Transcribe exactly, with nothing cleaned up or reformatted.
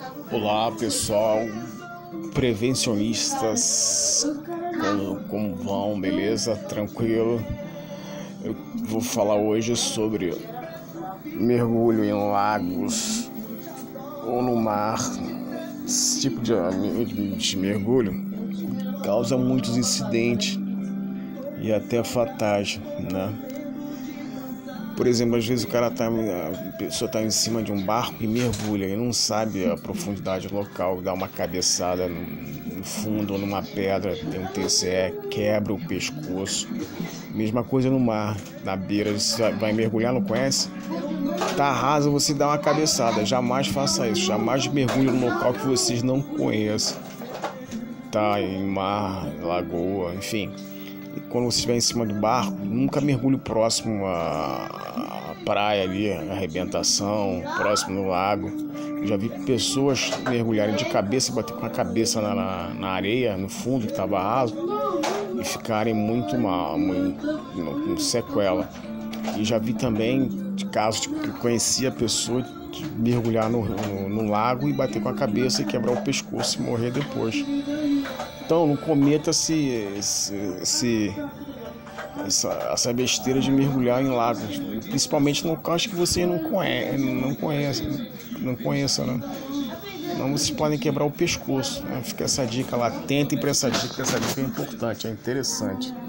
Olá pessoal, prevencionistas, como, como vão? Beleza? Tranquilo? Eu vou falar hoje sobre mergulho em lagos ou no mar. Esse tipo de, de mergulho causa muitos incidentes e até fatais, né? Por exemplo, às vezes o cara tá, a pessoa está em cima de um barco e mergulha, e não sabe a profundidade local, dá uma cabeçada no, no fundo ou numa pedra, tem um T C E, quebra o pescoço. Mesma coisa no mar, na beira, você vai mergulhar, não conhece? Tá raso, você dá uma cabeçada, jamais faça isso, jamais mergulhe num local que vocês não conheçam. Tá em mar, lagoa, enfim. E quando você estiver em cima do barco, nunca mergulhe próximo à praia ali, à arrebentação, próximo do lago. Eu já vi pessoas mergulharem de cabeça, bater com a cabeça na, na, na areia, no fundo que estava raso, e ficarem muito mal, muito, com sequela. E já vi também de casos de que conhecia a pessoa de mergulhar no, no, no lago e bater com a cabeça e quebrar o pescoço e morrer depois. Então não cometa-se esse, esse, essa, essa besteira de mergulhar em lagos, principalmente em locais que você não conhece, não conhece, não conheça, né? Não, vocês podem quebrar o pescoço, né? Fica essa dica lá, atentem para essa dica, essa dica é importante, é interessante.